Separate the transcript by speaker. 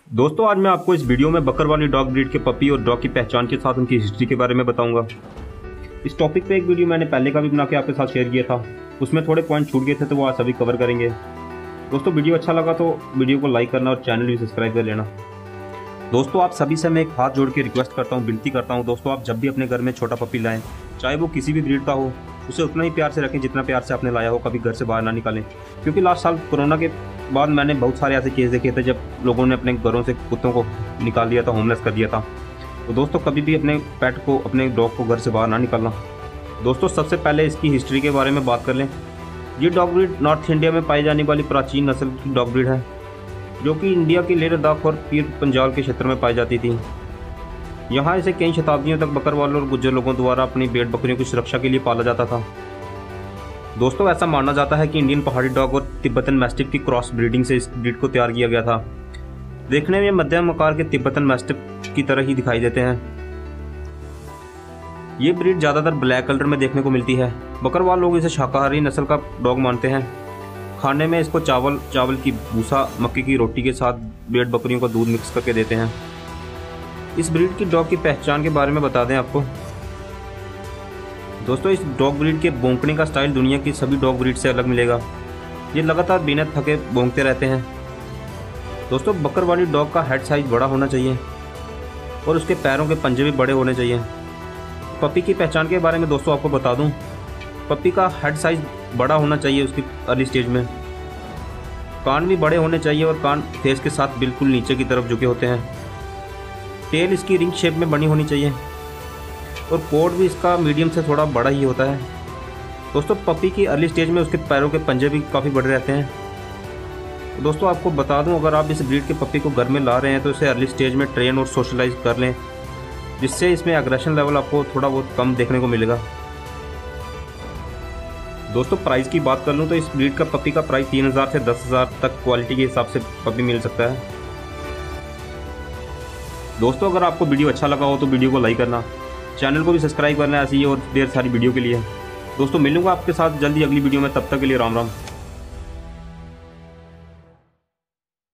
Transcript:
Speaker 1: दोस्तों आज मैं आपको इस वीडियो में बकरवाली डॉग ब्रीड के पपी और डॉग की पहचान के साथ उनकी हिस्ट्री के बारे में बताऊंगा। इस टॉपिक पे एक वीडियो मैंने पहले का भी बना के आपके साथ शेयर किया था, उसमें थोड़े पॉइंट छूट गए थे तो वो आज सभी कवर करेंगे। दोस्तों वीडियो अच्छा लगा तो वीडियो को लाइक करना और चैनल भी सब्सक्राइब कर लेना। दोस्तों आप सभी से मैं एक हाथ जोड़ के रिक्वेस्ट करता हूँ, विनती करता हूँ दोस्तों, आप जब भी अपने घर में छोटा पपी लाएं, चाहे वो किसी भी ब्रीड का हो, उसे उतना ही प्यार से रखें जितना प्यार से आपने लाया हो। कभी घर से बाहर ना निकालें, क्योंकि लास्ट साल कोरोना के बाद मैंने बहुत सारे ऐसे केस देखे थे जब लोगों ने अपने घरों से कुत्तों को निकाल दिया था, होमलेस कर दिया था। तो दोस्तों कभी भी अपने पेट को, अपने डॉग को घर से बाहर ना निकालना। दोस्तों सबसे पहले इसकी हिस्ट्री के बारे में बात कर लें। ये डॉग ब्रीड नॉर्थ इंडिया में पाई जाने वाली प्राचीन नस्ल की डॉग ब्रीड है, जो कि इंडिया की लेह लद्दाख और पीर पंजाल के क्षेत्र में पाई जाती थी। यहाँ इसे कई शताब्दियों तक बकरवालों और गुज्जर लोगों द्वारा अपनी भेड़ बकरियों की सुरक्षा के लिए पाला जाता था। दोस्तों ऐसा माना जाता है कि इंडियन पहाड़ी डॉग और तिब्बतन मैस्टिफ की क्रॉस ब्रीडिंग से इस ब्रीड को तैयार किया गया था। देखने में मध्यम आकार के तिब्बतन मैस्टिफ की तरह ही दिखाई देते हैं। ये ब्रीड ज़्यादातर ब्लैक कलर में देखने को मिलती है। बकरवाल लोग इसे शाकाहारी नस्ल का डॉग मानते हैं। खाने में इसको चावल की भूसा, मक्के की रोटी के साथ भेड़ बकरियों का दूध मिक्स करके देते हैं। इस ब्रीड की डॉग की पहचान के बारे में बता दें आपको। दोस्तों इस डॉग ब्रीड के भौंकने का स्टाइल दुनिया की सभी डॉग ब्रीड से अलग मिलेगा। ये लगातार बिना थके भौंकते रहते हैं। दोस्तों बकरवाली डॉग का हेड साइज बड़ा होना चाहिए और उसके पैरों के पंजे भी बड़े होने चाहिए। पपी की पहचान के बारे में दोस्तों आपको बता दूं, पपी का हेड साइज बड़ा होना चाहिए उसकी अर्ली स्टेज में। कान भी बड़े होने चाहिए और कान फेस के साथ बिल्कुल नीचे की तरफ झुके होते हैं। टेल इसकी रिंग शेप में बनी होनी चाहिए और कोट भी इसका मीडियम से थोड़ा बड़ा ही होता है। दोस्तों पपी की अर्ली स्टेज में उसके पैरों के पंजे भी काफ़ी बड़े रहते हैं। तो दोस्तों आपको बता दूं, अगर आप इस ब्रीड के पपी को घर में ला रहे हैं तो इसे अर्ली स्टेज में ट्रेन और सोशलाइज कर लें, जिससे इसमें एग्रेशन लेवल आपको थोड़ा बहुत कम देखने को मिलेगा। दोस्तों प्राइस की बात कर लूँ तो इस ब्रीड का पपी का प्राइस 3000 से 10,000 तक क्वालिटी के हिसाब से पपी मिल सकता है। दोस्तों अगर आपको वीडियो अच्छा लगा हो तो वीडियो को लाइक करना, चैनल को भी सब्सक्राइब करना ऐसी और ढेर सारी वीडियो के लिए। दोस्तों मिलूंगा आपके साथ जल्दी अगली वीडियो में, तब तक के लिए राम राम।